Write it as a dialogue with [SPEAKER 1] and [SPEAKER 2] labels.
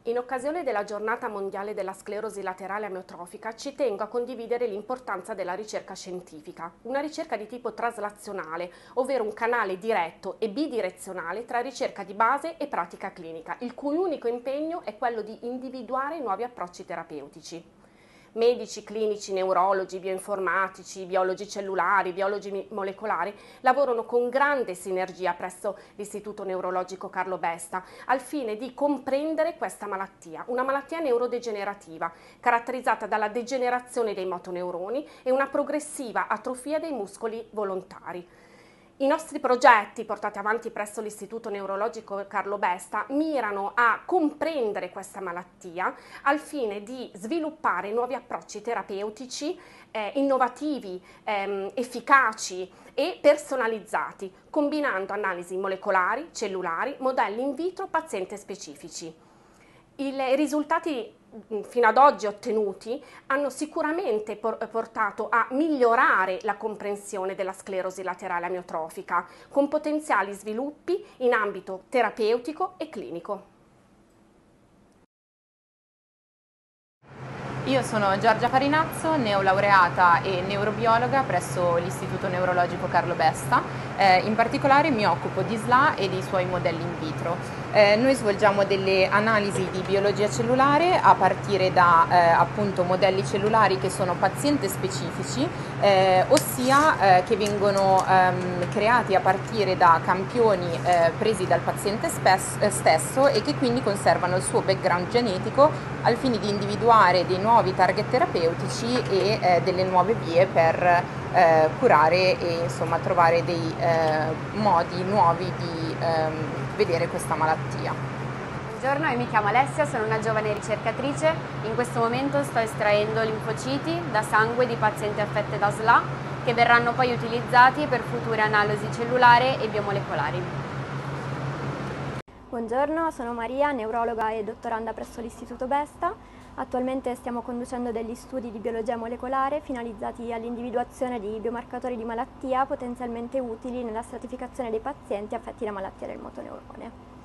[SPEAKER 1] In occasione della Giornata Mondiale della Sclerosi Laterale Amiotrofica ci tengo a condividere l'importanza della ricerca scientifica, una ricerca di tipo traslazionale, ovvero un canale diretto e bidirezionale tra ricerca di base e pratica clinica, il cui unico impegno è quello di individuare nuovi approcci terapeutici. Medici, clinici, neurologi, bioinformatici, biologi cellulari, biologi molecolari lavorano con grande sinergia presso l'Istituto Neurologico Carlo Besta al fine di comprendere questa malattia, una malattia neurodegenerativa caratterizzata dalla degenerazione dei motoneuroni e una progressiva atrofia dei muscoli volontari. I nostri progetti portati avanti presso l'Istituto Neurologico Carlo Besta mirano a comprendere questa malattia al fine di sviluppare nuovi approcci terapeutici innovativi, efficaci e personalizzati, combinando analisi molecolari, cellulari, modelli in vitro, paziente specifici. I risultati fino ad oggi ottenuti hanno sicuramente portato a migliorare la comprensione della sclerosi laterale amiotrofica, con potenziali sviluppi in ambito terapeutico e clinico.
[SPEAKER 2] Io sono Giorgia Farinazzo, neolaureata e neurobiologa presso l'Istituto Neurologico Carlo Besta. In particolare mi occupo di SLA e dei suoi modelli in vitro. Noi svolgiamo delle analisi di biologia cellulare a partire da appunto modelli cellulari che sono paziente specifici, ossia che vengono creati a partire da campioni presi dal paziente stesso e che quindi conservano il suo background genetico al fine di individuare dei nuovi target terapeutici e delle nuove vie per curare e insomma trovare dei modi nuovi di vedere questa malattia.
[SPEAKER 3] Buongiorno, io mi chiamo Alessia, sono una giovane ricercatrice. In questo momento sto estraendo linfociti da sangue di pazienti affette da SLA che verranno poi utilizzati per future analisi cellulari e biomolecolari.
[SPEAKER 4] Buongiorno, sono Maria, neurologa e dottoranda presso l'Istituto Besta. Attualmente stiamo conducendo degli studi di biologia molecolare finalizzati all'individuazione di biomarcatori di malattia potenzialmente utili nella stratificazione dei pazienti affetti da malattia del motoneurone.